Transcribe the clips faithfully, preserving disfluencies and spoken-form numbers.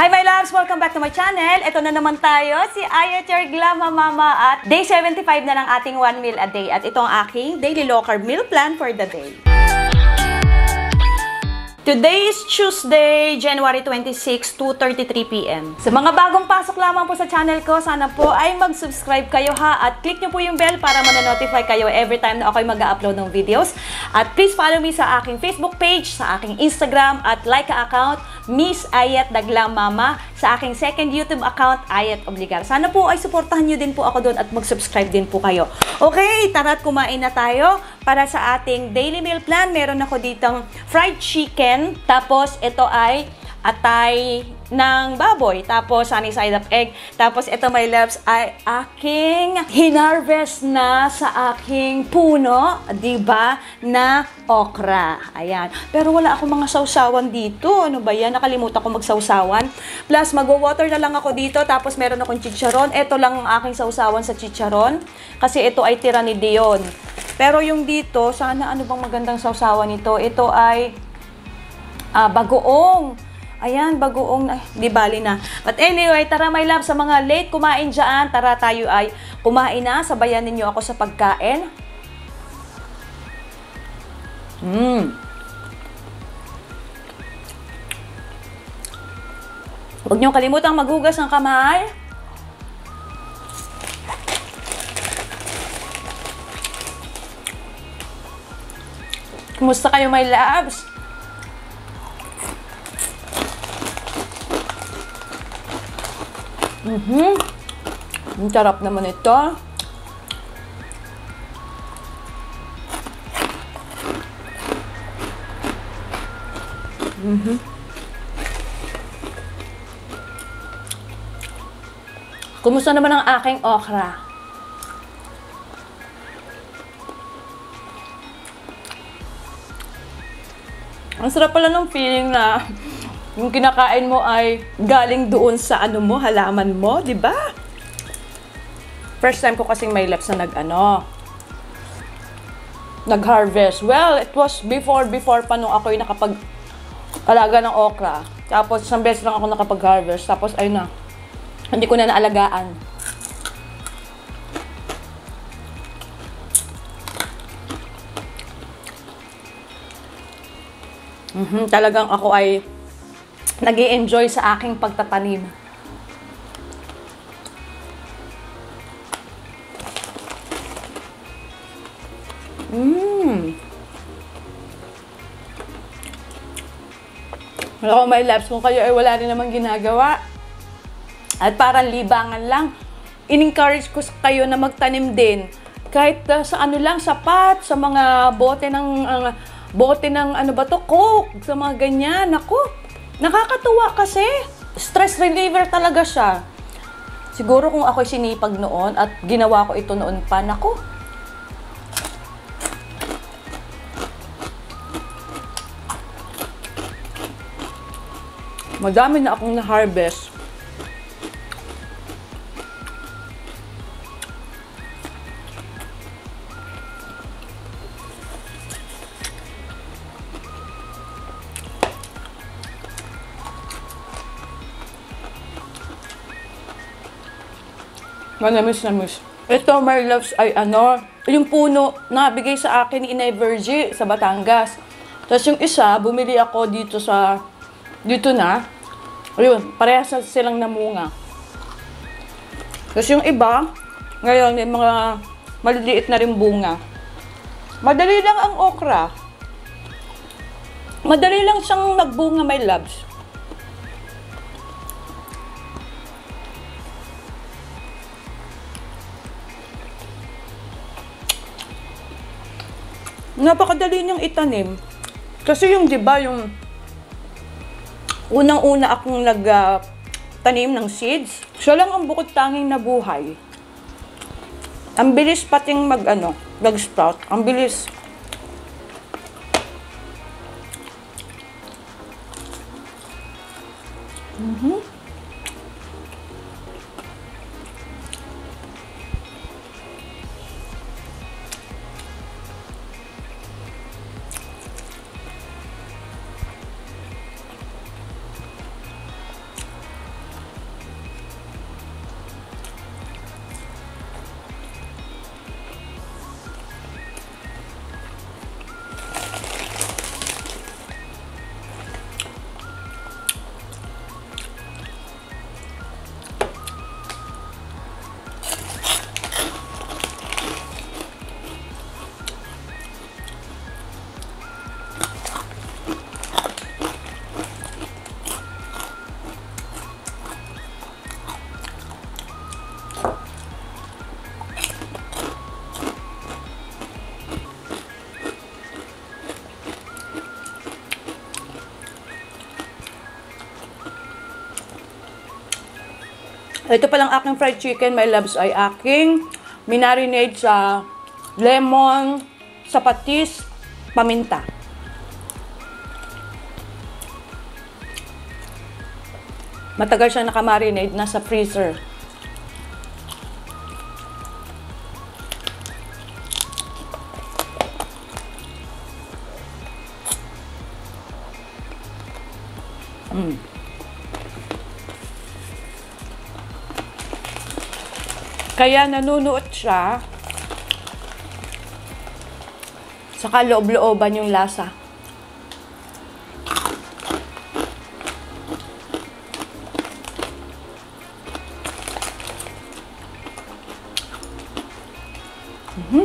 Hi my loves! Welcome back to my channel. Ito na naman tayo, si AYET, your Glam Mama, at day seventy-five na ng ating one meal a day. At ito ang aking daily low carb meal plan for the day. Today is Tuesday, January twenty-sixth, two thirty-three p m Sa mga bagong pasok lamang po sa channel ko, sana po ay mag-subscribe kayo ha, at click nyo po yung bell para ma-notify kayo every time na ako'y mag-upload ng videos. At please follow me sa aking Facebook page, sa aking Instagram at Lyka account, MsAyetTheGlamama, sa aking second YouTube account, AYET OBLIGAR. Sana po ay suportahan nyo din po ako doon at mag-subscribe din po kayo. Okay, tara't kumain na tayo. Para sa ating daily meal plan, meron ako ditong fried chicken. Tapos, ito ay atay ng baboy. Tapos, sunny side up egg. Tapos, ito my loves ay aking hinarvest na sa aking puno, diba, na okra. Ayan. Pero wala akong mga sausawan dito. Ano ba yan? Nakalimutan ko magsausawan. Plus, magwa-water na lang ako dito. Tapos, meron akong chicharon. Ito lang ang aking sausawan sa chicharon. Kasi ito ay tira ni Dion. Pero yung dito, sana ano bang magandang sausawan nito? Ito ay ah, bagoong. Ayan, bagoong. Ay, di bali na. But anyway, tara my love, sa mga late kumain dyan, tara tayo ay kumain na. Sabayan ninyo ako sa pagkain. Mmm. Huwag niyong kalimutang maghugas ng kamay. Kumusta kayo my loves? Mhm. Ang sarap naman ito. Mhm. Kumusta naman ang aking okra? Ang sarap pala ng feeling na yung kinakain mo ay galing doon sa ano mo, halaman mo, di ba? First time ko kasing may MYLABS na nag-ano, nag-harvest. Well, it was before, before pa nung ako'y nakapag-alaga ng okra. Tapos, isang beses lang ako nakapag-harvest. Tapos, ayun na, hindi ko na naalagaan. Mm-hmm, talagang ako ay nag-i-enjoy sa aking pagtatanim. Mmm. Wala ko my loves, kung kayo ay wala rin namang ginagawa at parang libangan lang, in-encourage ko kayo na magtanim din. Kahit uh, sa ano lang, sapat, sa mga bote ng uh, bote ng ano ba to, Coke, sa mga ganyan. Naku, nakakatuwa kasi. Stress reliever talaga siya. Siguro kung ako'y sinipag noon at ginawa ko ito noon pa, naku. Madami na akong na-harvest. Manamis na miss. Ito, my loves, ay ano, yung puno na bigay sa akin ni Inay Virgie sa Batangas. Tapos yung isa, bumili ako dito sa, dito na. Ayun, parehas silang namunga. Tapos yung iba, ngayon, yung mga maliliit na rin bunga. Madali lang ang okra. Madali lang siyang nagbunga, my loves. Napakadali niyang itanim. Kasi yung, di ba, yung unang-una akong nag-tanim uh, ng seeds, siya lang ang bukod tanging nabuhay. Ang bilis pating mag-ano, nag-sprout. Ang bilis. Mhm. Ito palang aking fried chicken, my loves, ay aking minarinade sa lemon, sa patis, paminta. Matagal siya nakamarinade, nasa freezer. Mm. Kaya nanunuot siya. Saka loob-looban yung lasa. Mm-hmm.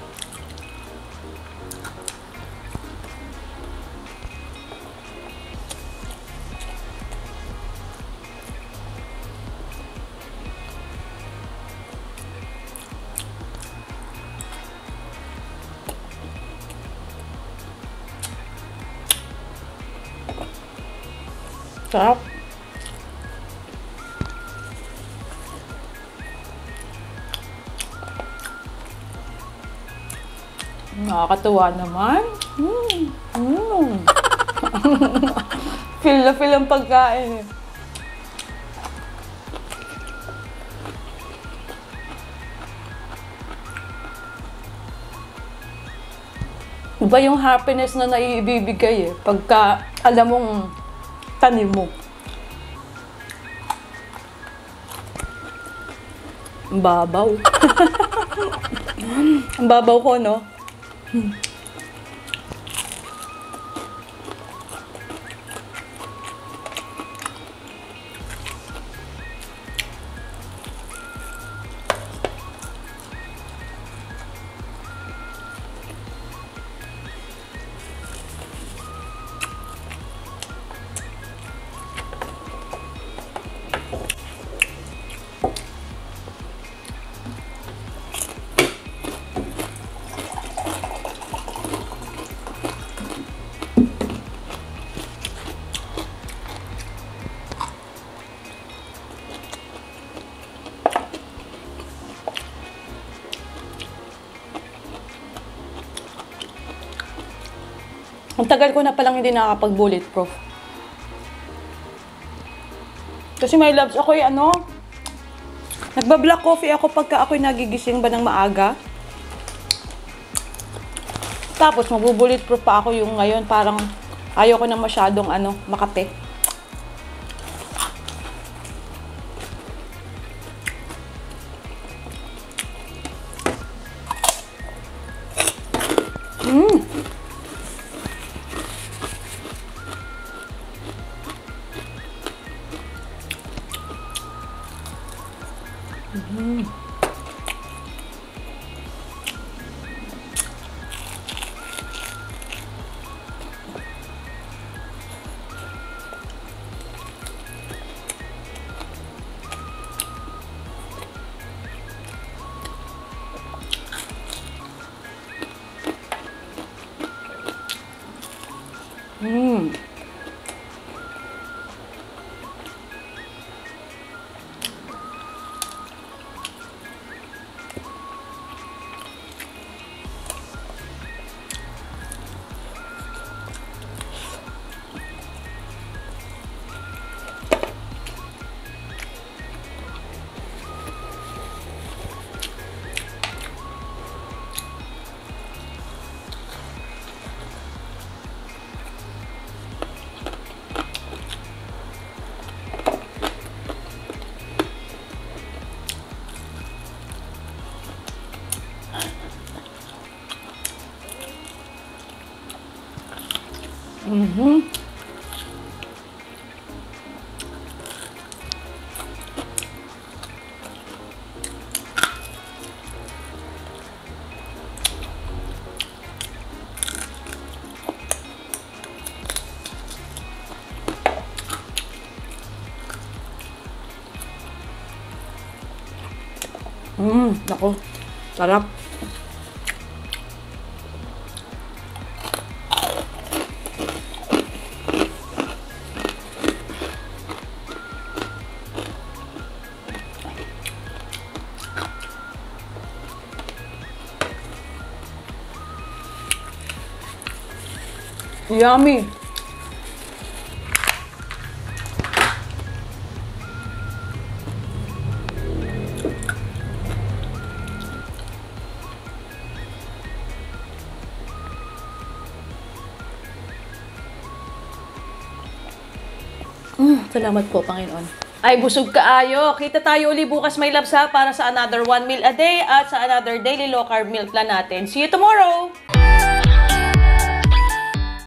Sarap. Nakakatuwa naman. Mm. Mm. Feel na feel ang pagkain. Iba yung happiness na naiibibigay eh. Pagka alam mong tanim mo. Ang babaw. Ang babaw ko, no? Hmm. Ang tagal ko na palang hindi nakakapag-bulletproof. Kasi my loves, ako'y ano, nagba-black coffee ako pagka ako'y nagigising ba ng maaga. Tapos mag-bulletproof pa ako yung ngayon, parang ayaw ko na masyadong ano, makape. Mmm! Mm. Mm. Mm-hmm. Mm, naku, sarap. Yummy! Mm, salamat po, Panginoon. Ay, busog kaayo. Kita tayo uli bukas, my loves, ha, para sa another one meal a day at sa another daily low carb meal plan natin. See you tomorrow!